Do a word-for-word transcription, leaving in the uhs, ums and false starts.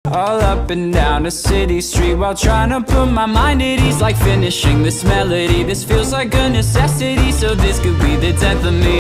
all up and down a city street while trying to put my mind at ease. Like finishing this melody, this feels like a necessity. So this could be the death of me.